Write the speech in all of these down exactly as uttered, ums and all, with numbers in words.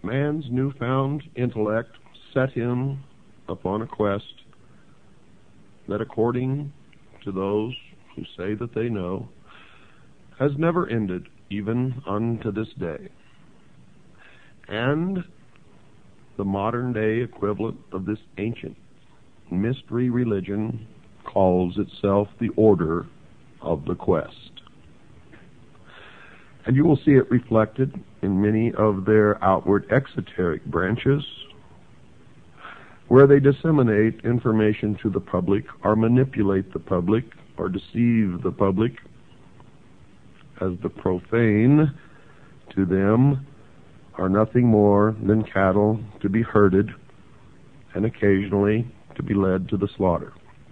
Man's newfound intellect set him upon a quest that, according to those who say that they know, has never ended, even unto this day. And the modern-day equivalent of this ancient mystery religion calls itself the Order of the Quest. And you will see it reflected in many of their outward exoteric branches, where they disseminate information to the public, or manipulate the public, or deceive the public, as the profane to them are nothing more than cattle to be herded and occasionally to be led to the slaughter.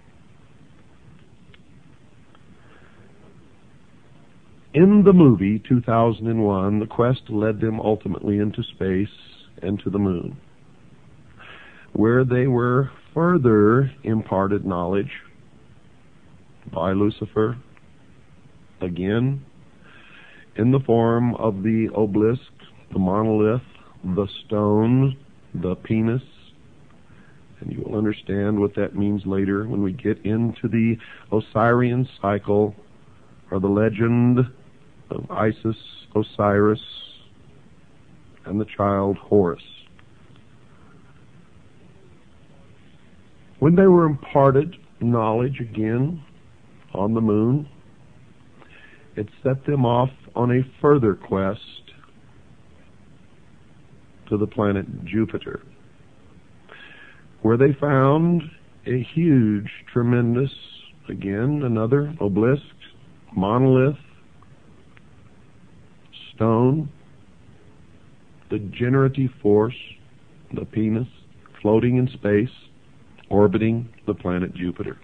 In the movie two thousand one, the quest led them ultimately into space and to the moon, where they were further imparted knowledge by Lucifer, again, in the form of the obelisk, the monolith, the stone, the penis. And you will understand what that means later when we get into the Osirian cycle, or the legend of Isis, Osiris, and the child Horus. When they were imparted knowledge again on the moon, it set them off on a further quest to the planet Jupiter, where they found a huge, tremendous, again, another obelisk, monolith, stone, the generative force, the penis, floating in space, orbiting the planet Jupiter.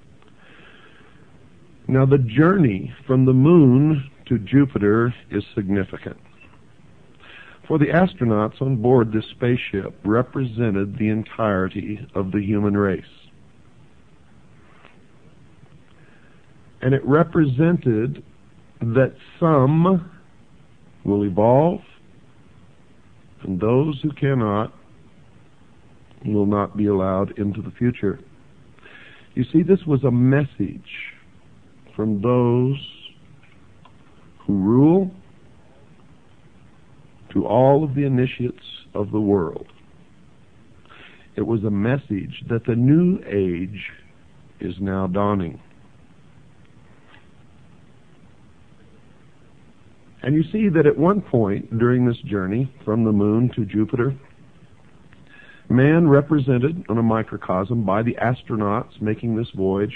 Now, the journey from the moon to Jupiter is significant, for the astronauts on board this spaceship represented the entirety of the human race. And it represented that some will evolve, and those who cannot will not be allowed into the future. You see, this was a message from those who rule to all of the initiates of the world. It was a message that the new age is now dawning. And you see that at one point during this journey from the moon to Jupiter, man, represented on a microcosm by the astronauts making this voyage,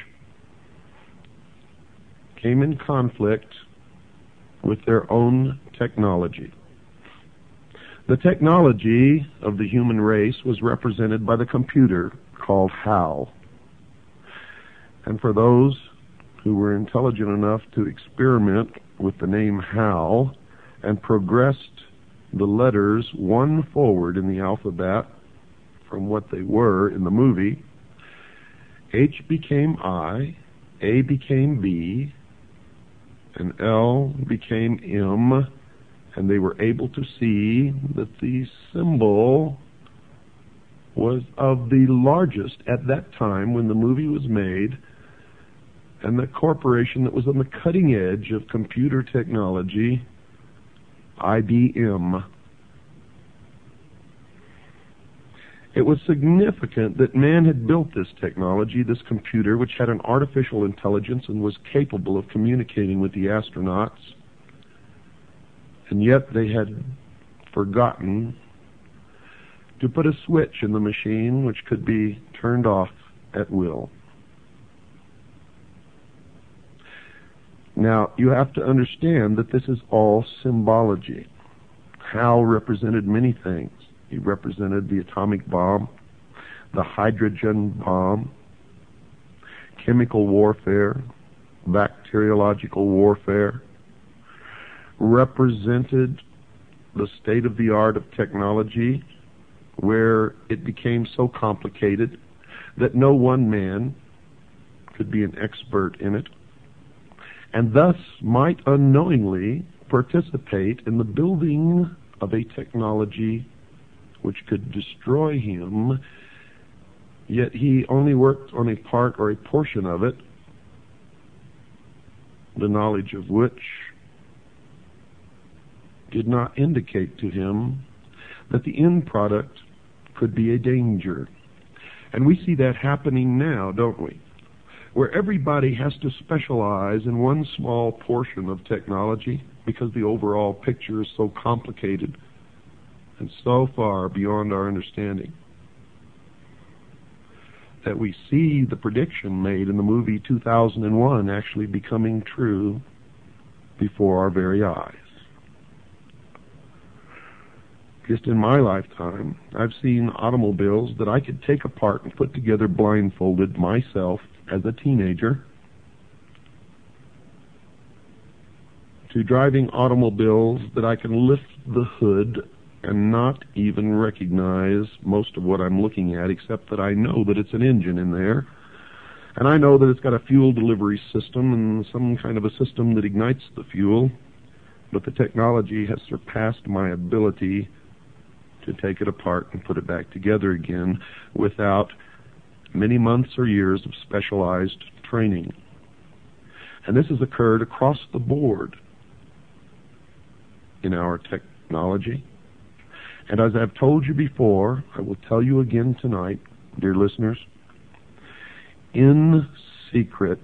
came in conflict with their own technology. The technology of the human race was represented by the computer called HAL. And for those who were intelligent enough to experiment with the name HAL and progressed the letters one forward in the alphabet from what they were in the movie, H became I, A became B, and L became M, and they were able to see that the symbol was of the largest at that time when the movie was made, and the corporation that was on the cutting edge of computer technology, I B M. It was significant that man had built this technology, this computer, which had an artificial intelligence and was capable of communicating with the astronauts, and yet they had forgotten to put a switch in the machine which could be turned off at will. Now, you have to understand that this is all symbology. Hal represented many things. He represented the atomic bomb, the hydrogen bomb, chemical warfare, bacteriological warfare, represented the state-of-the-art of technology, where it became so complicated that no one man could be an expert in it, and thus might unknowingly participate in the building of a technology which could destroy him, yet he only worked on a part or a portion of it, the knowledge of which did not indicate to him that the end product could be a danger. And we see that happening now, don't we? Where everybody has to specialize in one small portion of technology because the overall picture is so complicated and so far beyond our understanding that we see the prediction made in the movie two thousand one actually becoming true before our very eyes. Just in my lifetime, I've seen automobiles that I could take apart and put together blindfolded myself as a teenager, to driving automobiles that I can lift the hood and not even recognize most of what I'm looking at, except that I know that it's an engine in there, and I know that it's got a fuel delivery system and some kind of a system that ignites the fuel, but the technology has surpassed my ability to take it apart and put it back together again without many months or years of specialized training. And this has occurred across the board in our technology. And as I've told you before, I will tell you again tonight, dear listeners, in secret,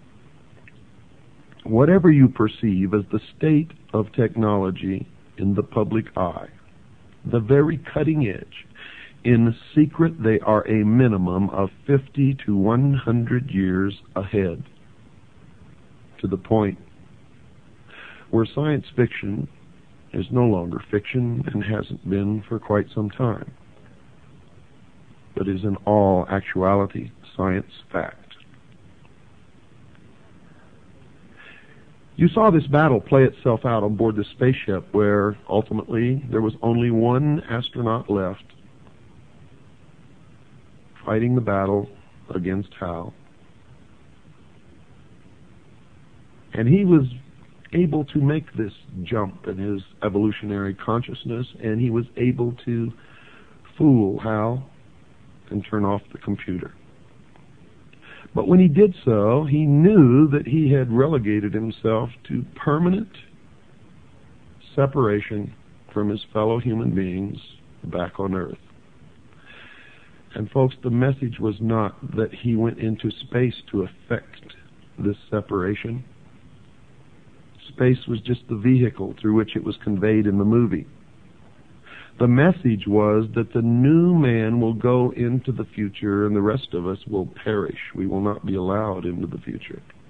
whatever you perceive as the state of technology in the public eye, the very cutting edge, in secret they are a minimum of fifty to one hundred years ahead, to the point where science fiction is no longer fiction and hasn't been for quite some time, but is in all actuality science fact. You saw this battle play itself out on board the spaceship, where ultimately there was only one astronaut left fighting the battle against Hal. And he was able to make this jump in his evolutionary consciousness, and he was able to fool Hal and turn off the computer. But when he did so, he knew that he had relegated himself to permanent separation from his fellow human beings back on Earth. And folks, the message was not that he went into space to effect this separation. Space was just the vehicle through which it was conveyed in the movie. The message was that the new man will go into the future and the rest of us will perish. We will not be allowed into the future.